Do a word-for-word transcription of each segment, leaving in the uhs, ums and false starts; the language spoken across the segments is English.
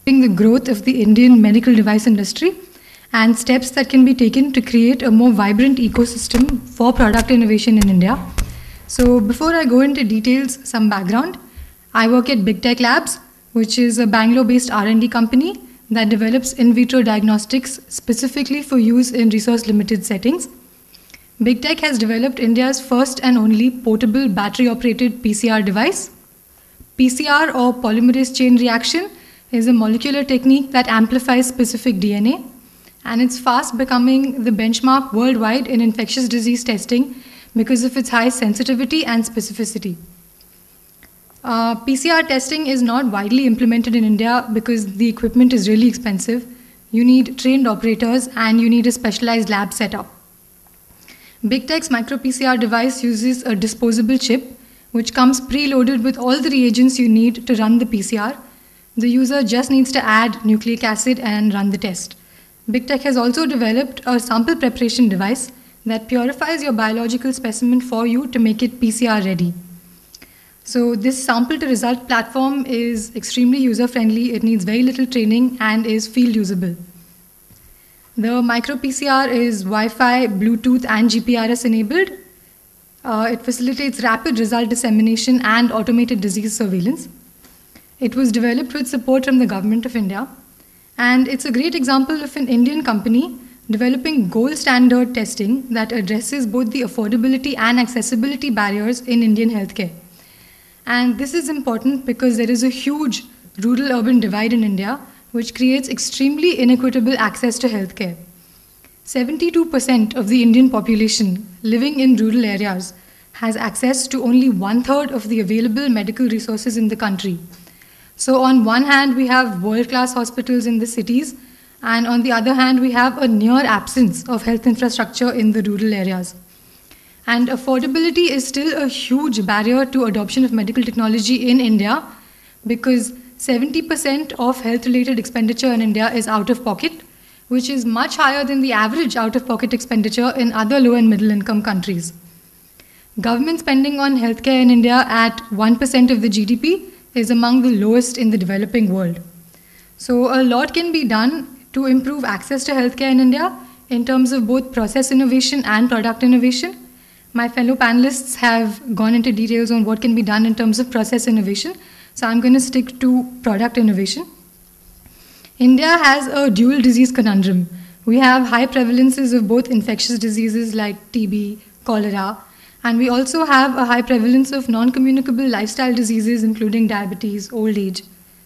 shaping the growth of the Indian medical device industry and steps that can be taken to create a more vibrant ecosystem for product innovation in India. So before I go into details, some background. I work at Big Tech Labs, which is a Bangalore-based R and D company that develops in vitro diagnostics specifically for use in resource-limited settings. Big Tech has developed India's first and only portable battery-operated P C R device. P C R, or polymerase chain reaction, is a molecular technique that amplifies specific D N A, and it's fast becoming the benchmark worldwide in infectious disease testing because of its high sensitivity and specificity. Uh, P C R testing is not widely implemented in India because the equipment is really expensive. You need trained operators and you need a specialized lab setup. Big Tech's micro P C R device uses a disposable chip which comes preloaded with all the reagents you need to run the P C R. The user just needs to add nucleic acid and run the test. Big Tech has also developed a sample preparation device that purifies your biological specimen for you to make it P C R ready. So this sample to result platform is extremely user-friendly, it needs very little training and is field usable. The micro P C R is Wi-Fi, Bluetooth and G P R S enabled. Uh, it facilitates rapid result dissemination and automated disease surveillance. It was developed with support from the Government of India, and it's a great example of an Indian company developing gold standard testing that addresses both the affordability and accessibility barriers in Indian healthcare. And this is important because there is a huge rural-urban divide in India, which creates extremely inequitable access to healthcare. seventy-two percent of the Indian population living in rural areas has access to only one-third of the available medical resources in the country. So on one hand, we have world-class hospitals in the cities, and on the other hand, we have a near absence of health infrastructure in the rural areas. And affordability is still a huge barrier to adoption of medical technology in India because seventy percent of health-related expenditure in India is out of pocket, which is much higher than the average out-of-pocket expenditure in other low and middle-income countries. Government spending on healthcare in India at one percent of the G D P is among the lowest in the developing world. So a lot can be done to improve access to healthcare in India in terms of both process innovation and product innovation. My fellow panelists have gone into details on what can be done in terms of process innovation, so I'm going to stick to product innovation. India has a dual disease conundrum. We have high prevalences of both infectious diseases like T B, cholera, and we also have a high prevalence of non-communicable lifestyle diseases including diabetes, old age.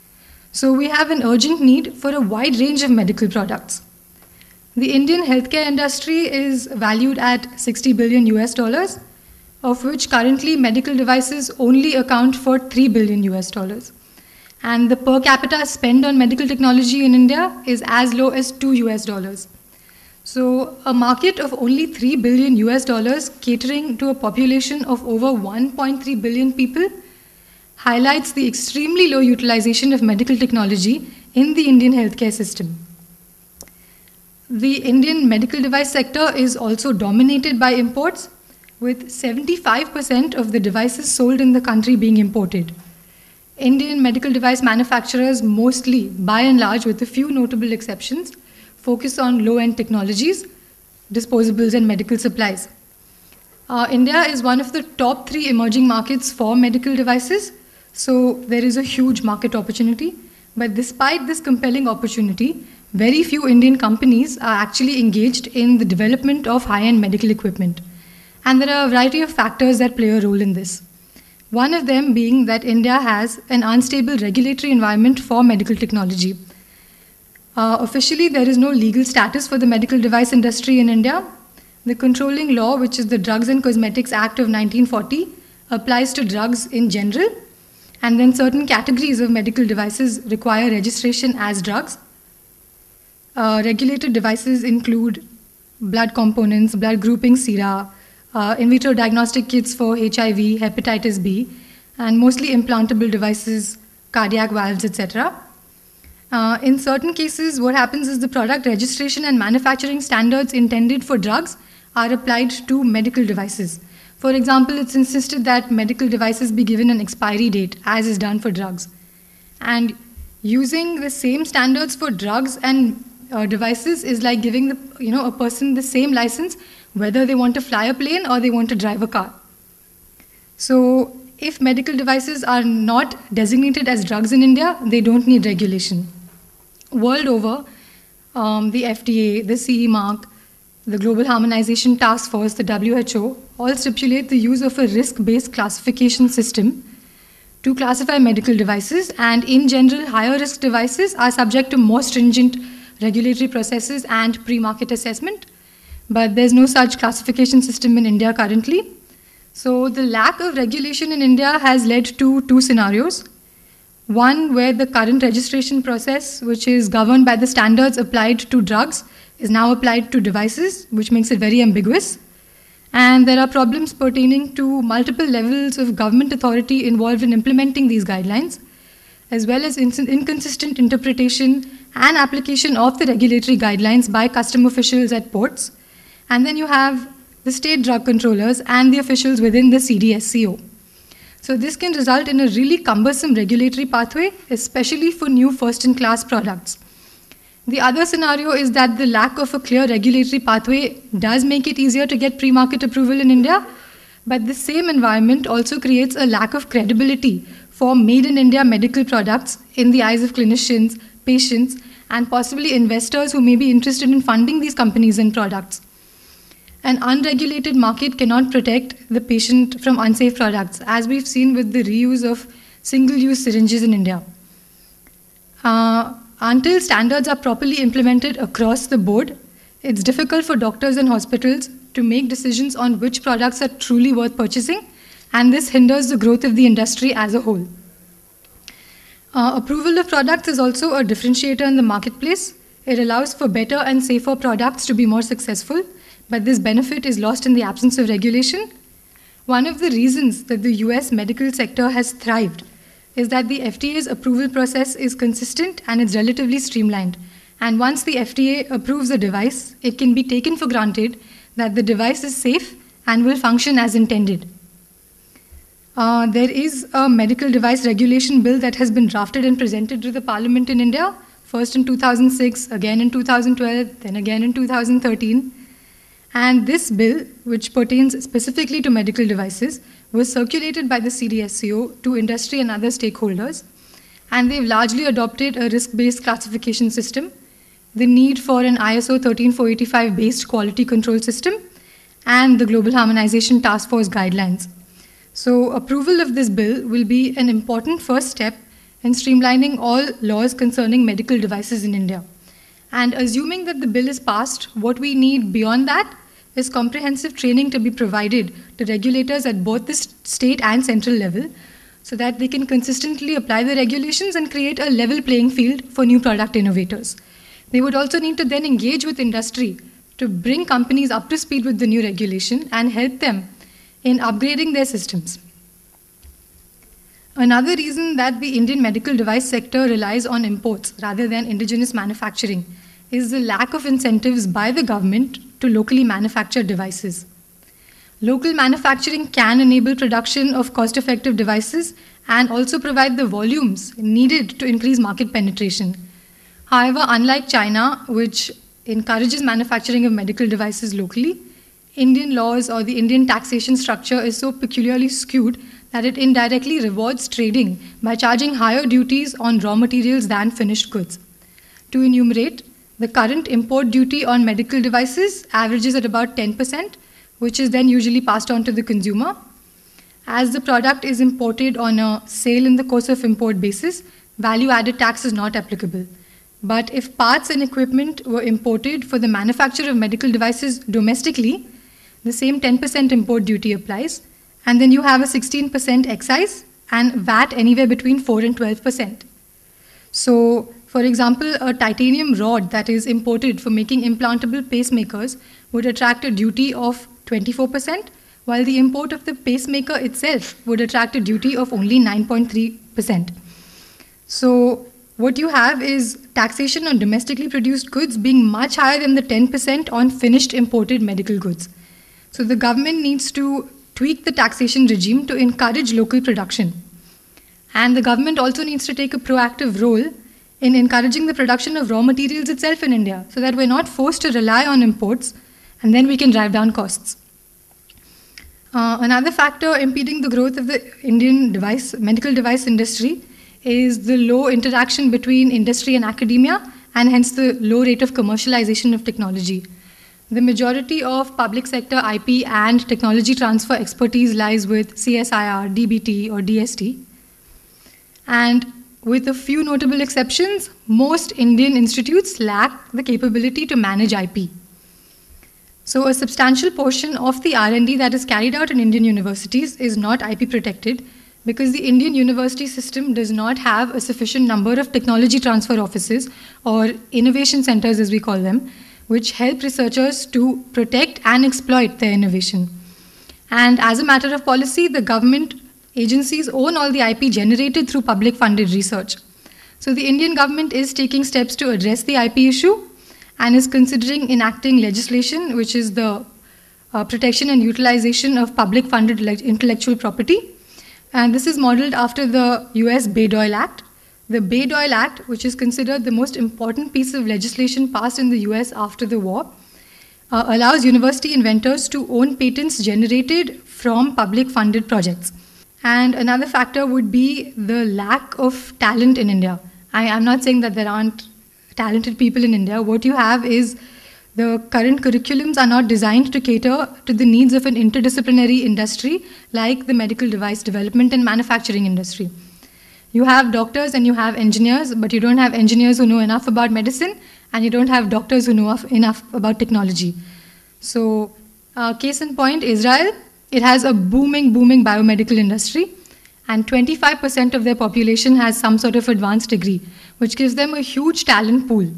So we have an urgent need for a wide range of medical products. The Indian healthcare industry is valued at sixty billion U S dollars, of which currently medical devices only account for three billion U S dollars. And the per capita spend on medical technology in India is as low as two U S dollars. So a market of only three billion U S dollars catering to a population of over one point three billion people highlights the extremely low utilization of medical technology in the Indian healthcare system. The Indian medical device sector is also dominated by imports, with seventy-five percent of the devices sold in the country being imported. Indian medical device manufacturers mostly, by and large, with a few notable exceptions, focus on low-end technologies, disposables and medical supplies. Uh, India is one of the top three emerging markets for medical devices, so there is a huge market opportunity. But despite this compelling opportunity, very few Indian companies are actually engaged in the development of high-end medical equipment. And there are a variety of factors that play a role in this. One of them being that India has an unstable regulatory environment for medical technology. Uh, officially, there is no legal status for the medical device industry in India. The controlling law, which is the Drugs and Cosmetics Act of nineteen forty, applies to drugs in general, and then certain categories of medical devices require registration as drugs. Uh, regulated devices include blood components, blood grouping sera, uh, in vitro diagnostic kits for H I V, hepatitis B, and mostly implantable devices, cardiac valves, et cetera. Uh, in certain cases, what happens is the product registration and manufacturing standards intended for drugs are applied to medical devices. For example, it's insisted that medical devices be given an expiry date, as is done for drugs. And using the same standards for drugs and uh, devices is like giving the, you know, a person the same license whether they want to fly a plane or they want to drive a car. So if medical devices are not designated as drugs in India, they don't need regulation. World over, um, the F D A, the C E Mark, the Global Harmonization Task Force, the W H O, all stipulate the use of a risk-based classification system to classify medical devices, and in general, higher risk devices are subject to more stringent regulatory processes and pre-market assessment, but there's no such classification system in India currently. So the lack of regulation in India has led to two scenarios. One where the current registration process, which is governed by the standards applied to drugs, is now applied to devices, which makes it very ambiguous. And there are problems pertaining to multiple levels of government authority involved in implementing these guidelines, as well as inconsistent interpretation and application of the regulatory guidelines by custom officials at ports. And then you have the state drug controllers and the officials within the C D S C O. So this can result in a really cumbersome regulatory pathway, especially for new first-in-class products. The other scenario is that the lack of a clear regulatory pathway does make it easier to get pre-market approval in India, but the same environment also creates a lack of credibility for made-in-India medical products in the eyes of clinicians, patients, and possibly investors who may be interested in funding these companies and products. An unregulated market cannot protect the patient from unsafe products, as we've seen with the reuse of single-use syringes in India. Uh, until standards are properly implemented across the board, it's difficult for doctors and hospitals to make decisions on which products are truly worth purchasing, and this hinders the growth of the industry as a whole. Uh, approval of products is also a differentiator in the marketplace. It allows for better and safer products to be more successful, but this benefit is lost in the absence of regulation. One of the reasons that the U S medical sector has thrived is that the F D A's approval process is consistent and it's relatively streamlined. And once the F D A approves a device, it can be taken for granted that the device is safe and will function as intended. Uh, there is a medical device regulation bill that has been drafted and presented to the Parliament in India, first in two thousand six, again in two thousand twelve, then again in two thousand thirteen. And this bill, which pertains specifically to medical devices, was circulated by the C D S C O to industry and other stakeholders, and they've largely adopted a risk-based classification system, the need for an I S O thirteen four eighty-five based quality control system, and the Global Harmonization Task Force guidelines. So approval of this bill will be an important first step in streamlining all laws concerning medical devices in India. And assuming that the bill is passed, what we need beyond that is comprehensive training to be provided to regulators at both the state and central level so that they can consistently apply the regulations and create a level playing field for new product innovators. They would also need to then engage with industry to bring companies up to speed with the new regulation and help them in upgrading their systems. Another reason that the Indian medical device sector relies on imports rather than indigenous manufacturing is the lack of incentives by the government to locally manufacture devices. Local manufacturing can enable production of cost-effective devices and also provide the volumes needed to increase market penetration. However, unlike China, which encourages manufacturing of medical devices locally, Indian laws or the Indian taxation structure is so peculiarly skewed that it indirectly rewards trading by charging higher duties on raw materials than finished goods. To enumerate, the current import duty on medical devices averages at about ten percent, which is then usually passed on to the consumer. As the product is imported on a sale in the course of import basis, value-added tax is not applicable. But if parts and equipment were imported for the manufacture of medical devices domestically, the same ten percent import duty applies, and then you have a sixteen percent excise and V A T anywhere between four and twelve percent. So, for example, a titanium rod that is imported for making implantable pacemakers would attract a duty of twenty-four percent, while the import of the pacemaker itself would attract a duty of only nine point three percent. So, what you have is taxation on domestically produced goods being much higher than the ten percent on finished imported medical goods. So, the government needs to tweak the taxation regime to encourage local production. And the government also needs to take a proactive role in encouraging the production of raw materials itself in India, so that we're not forced to rely on imports, and then we can drive down costs. Uh, another factor impeding the growth of the Indian device, medical device industry is the low interaction between industry and academia, and hence the low rate of commercialization of technology. The majority of public sector I P and technology transfer expertise lies with C S I R, D B T, or D S T. And with a few notable exceptions, most Indian institutes lack the capability to manage I P. So a substantial portion of the R and D that is carried out in Indian universities is not I P protected, because the Indian university system does not have a sufficient number of technology transfer offices, or innovation centers as we call them, which help researchers to protect and exploit their innovation. And as a matter of policy, the government agencies own all the I P generated through public funded research. So the Indian government is taking steps to address the I P issue and is considering enacting legislation, which is the uh, protection and utilization of public funded intellectual property. And this is modeled after the U S Bayh-Dole Act. The Bayh-Dole Act, which is considered the most important piece of legislation passed in the U S after the war, uh, allows university inventors to own patents generated from public funded projects. And another factor would be the lack of talent in India. I am not saying that there aren't talented people in India. What you have is the current curriculums are not designed to cater to the needs of an interdisciplinary industry like the medical device development and manufacturing industry. You have doctors and you have engineers, but you don't have engineers who know enough about medicine, and you don't have doctors who know enough about technology. So, uh, case in point, Israel, it has a booming, booming biomedical industry, and twenty-five percent of their population has some sort of advanced degree, which gives them a huge talent pool.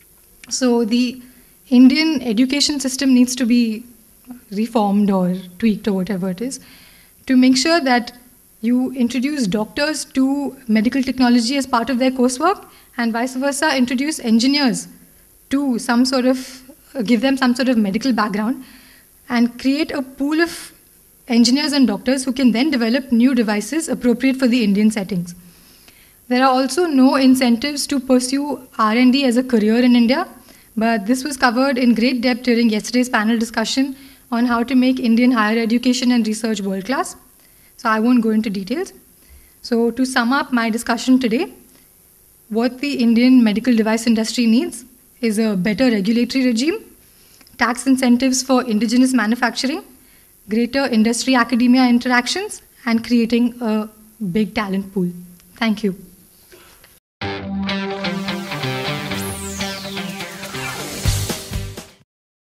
So the Indian education system needs to be reformed or tweaked or whatever it is, to make sure that you introduce doctors to medical technology as part of their coursework, and vice versa, introduce engineers to some sort of, uh, give them some sort of medical background, and create a pool of engineers and doctors who can then develop new devices appropriate for the Indian settings. There are also no incentives to pursue R and D as a career in India, but this was covered in great depth during yesterday's panel discussion on how to make Indian higher education and research world-class. So I won't go into details. So to sum up my discussion today, what the Indian medical device industry needs is a better regulatory regime, tax incentives for indigenous manufacturing, greater industry-academia interactions, and creating a big talent pool. Thank you.